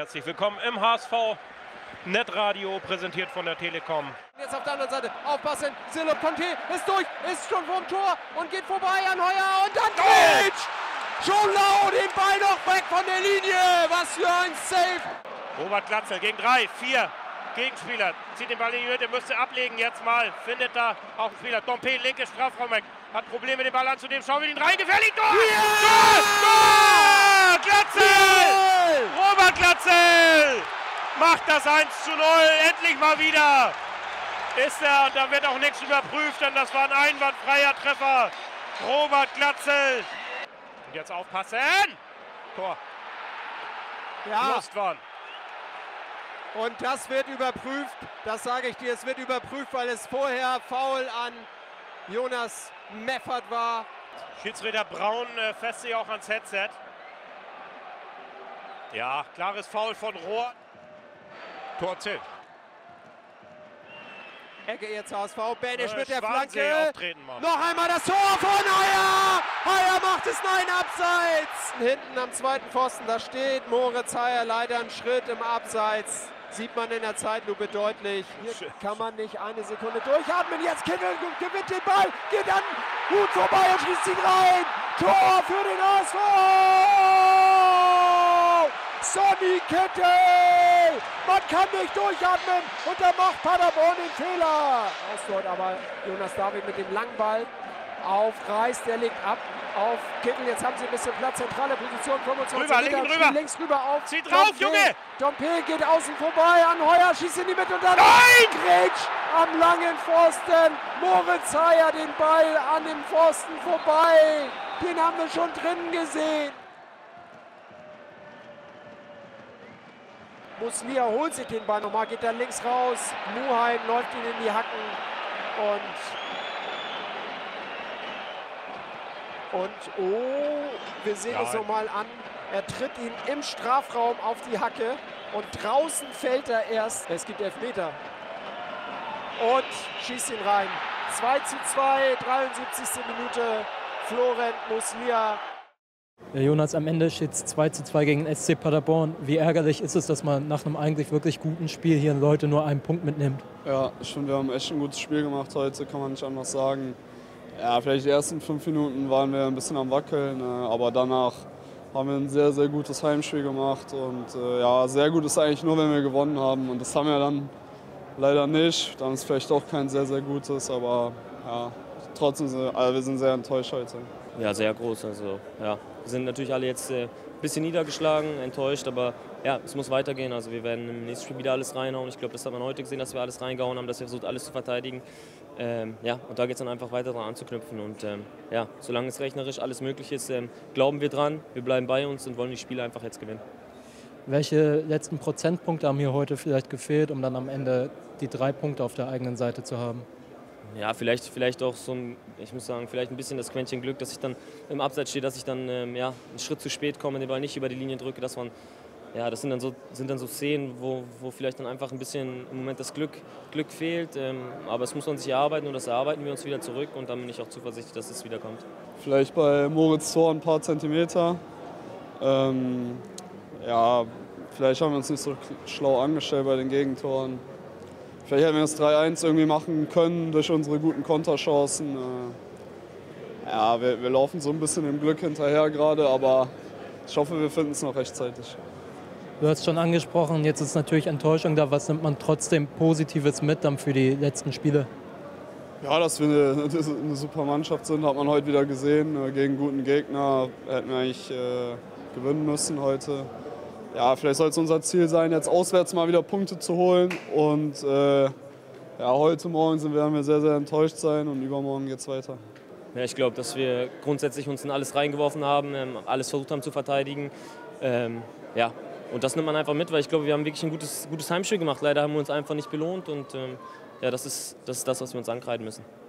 herzlich willkommen im HSV Netradio, präsentiert von der Telekom. Jetzt auf der anderen Seite, aufpassen, Philipp Conte ist durch, ist schon vorm Tor und geht vorbei an Heuer und dann Gretsch! Schon lau, den Ball noch weg von der Linie, was für ein Save! Robert Glatzel gegen 3, 4 Gegenspieler, zieht den Ball in die Mitte, müsste ablegen jetzt mal, findet da auch einen Spieler. Dompe, linke Strafraum, hat Probleme den Ball anzunehmen, schauen wir ihn rein, gefährlich, Tor! Yeah! Tor! Glatzel! Yeah! Robert Glatzel! Macht das 1:0, endlich mal wieder! Ist er, und da wird auch nichts überprüft, denn das war ein einwandfreier Treffer. Robert Glatzel. Und jetzt aufpassen! Tor. Ja. Lustwan. Und das wird überprüft, das sage ich dir, es wird überprüft, weil es vorher Foul an Jonas Meffert war. Schiedsrichter Braun fässt sich auch ans Headset. Ja, klares Foul von Rohr. Tor zählt. Ecke jetzt HSV, Benisch mit der Schwansee Flanke. auftreten, Mann. Noch einmal das Tor von Heuer. Heuer macht es, nein, abseits. Hinten am zweiten Pfosten, da steht Moritz Heuer leider einen Schritt im Abseits. Sieht man in der Zeitlupe deutlich. Hier kann man nicht eine Sekunde durchatmen. Jetzt Kittel gewinnt den Ball, geht dann gut vorbei und schließt ihn rein. Tor für den HSV. Sonny Kittel! Man kann nicht durchatmen und da macht Paderborn den Fehler. Ausdort aber Jonas David mit dem langen Ball auf Reis, der legt ab auf Kittel. Jetzt haben sie ein bisschen Platz, zentrale Position, 25 Rüber, Meter, links rüber auf. Zieht drauf, Dompe. Junge! Dompe geht außen vorbei an Heuer, schießt in die Mitte und dann Gretsch am langen Pfosten. Moritz Heuer den Ball an dem Pfosten vorbei. Den haben wir schon drinnen gesehen. Muslia holt sich den Ball nochmal, geht dann links raus. Muheim läuft ihn in die Hacken und oh, wir sehen es nochmal an. Er tritt ihn im Strafraum auf die Hacke und draußen fällt er erst. Es gibt Elfmeter und schießt ihn rein. 2:2, 73. Minute. Florent Muslia. Ja, Jonas, am Ende steht es 2:2 gegen den SC Paderborn. Wie ärgerlich ist es, dass man nach einem eigentlich wirklich guten Spiel hier Leute nur einen Punkt mitnimmt? Ja, ich finde, wir haben echt ein gutes Spiel gemacht heute, kann man nicht anders sagen. Ja, vielleicht die ersten 5 Minuten waren wir ein bisschen am Wackeln, aber danach haben wir ein sehr, sehr gutes Heimspiel gemacht. Und ja, sehr gut ist eigentlich nur, wenn wir gewonnen haben. Und das haben wir dann leider nicht. Dann ist vielleicht auch kein sehr, sehr gutes, aber ja, trotzdem, also wir sind sehr enttäuscht heute. Ja, sehr groß. Also, ja. Wir sind natürlich alle jetzt ein bisschen niedergeschlagen, enttäuscht, aber ja, es muss weitergehen. Also wir werden im nächsten Spiel wieder alles reinhauen. Ich glaube, das hat man heute gesehen, dass wir alles reingehauen haben, dass wir versucht, alles zu verteidigen. Ja, und da geht es dann einfach weiter dran anzuknüpfen. Und ja, solange es rechnerisch alles möglich ist, glauben wir dran, wir bleiben bei uns und wollen die Spiele einfach jetzt gewinnen. Welche letzten Prozentpunkte haben hier heute vielleicht gefehlt, um dann am Ende die 3 Punkte auf der eigenen Seite zu haben? Ja, vielleicht auch so ich muss sagen, vielleicht ein bisschen das Quäntchen Glück, dass ich dann im Abseits stehe, dass ich dann ja, einen Schritt zu spät komme, den Ball nicht über die Linie drücke. Das sind dann so Szenen, wo vielleicht dann einfach ein bisschen im Moment das Glück fehlt. Aber es muss man sich erarbeiten und das erarbeiten wir uns wieder zurück und dann bin ich auch zuversichtlich, dass es wieder kommt. Vielleicht bei Moritz Tor ein paar Zentimeter. Ja, vielleicht haben wir uns nicht so schlau angestellt bei den Gegentoren. Vielleicht hätten wir das 3:1 irgendwie machen können durch unsere guten Konterchancen. Ja, wir laufen so ein bisschen im Glück hinterher gerade, aber ich hoffe, wir finden es noch rechtzeitig. Du hast schon angesprochen, jetzt ist natürlich Enttäuschung da. Was nimmt man trotzdem Positives mit dann für die letzten Spiele? Ja, dass wir eine super Mannschaft sind, hat man heute wieder gesehen. Gegen guten Gegner hätten wir eigentlich gewinnen müssen heute. Ja, vielleicht soll es unser Ziel sein, jetzt auswärts mal wieder Punkte zu holen. Und ja, heute Morgen werden wir sehr, sehr enttäuscht sein und übermorgen geht es weiter. Ja, ich glaube, dass wir grundsätzlich uns in alles reingeworfen haben, alles versucht haben zu verteidigen. Ja, und das nimmt man einfach mit, weil ich glaube, wir haben wirklich ein gutes Heimspiel gemacht. Leider haben wir uns einfach nicht belohnt und ja, das ist das, was wir uns ankreiden müssen.